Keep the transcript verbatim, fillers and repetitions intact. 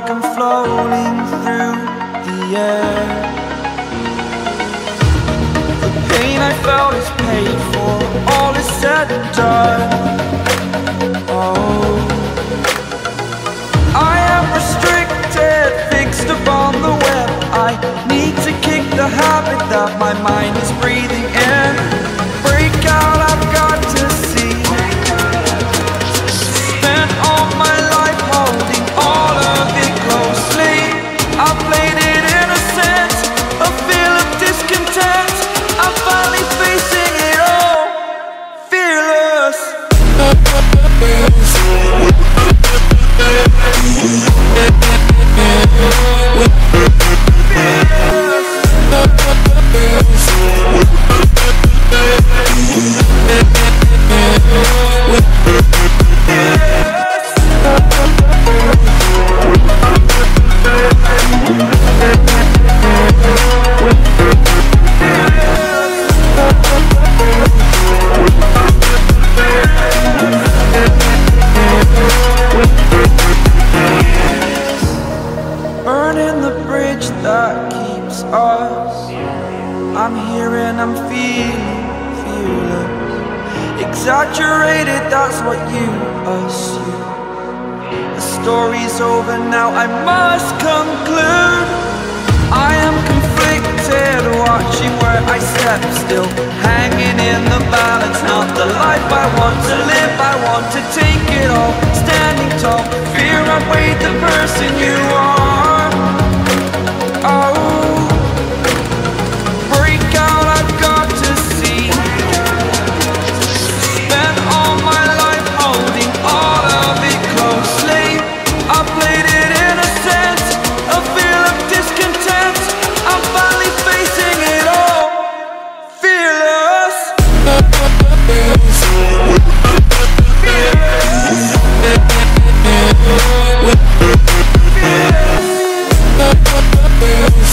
like I'm floating through the air. The pain I felt is paid for, all is said and done. Oh, I am restricted, fixed upon the web. I need to kick the habit that my mind is breathing in. Break out, I've got to see. Spent all my life holding all of it closely. I played it innocent, a feel of discontent. I'm finally facing it all, fearless. Burning the bridge that keeps us. I'm here and I'm feeling fearless. Exaggerated, that's what you assume. The story's over now, I must conclude. I am conflicted, watching where I step still, hanging in the balance. Not the life I want to live, I want to take it all. Standing tall, fear outweighed the person you are. Oh, break out, I've got to see. Spent all my life holding all of it closely. I played it innocent, a feel of discontent. I'm finally facing it all, fearless. Fearless. Fearless.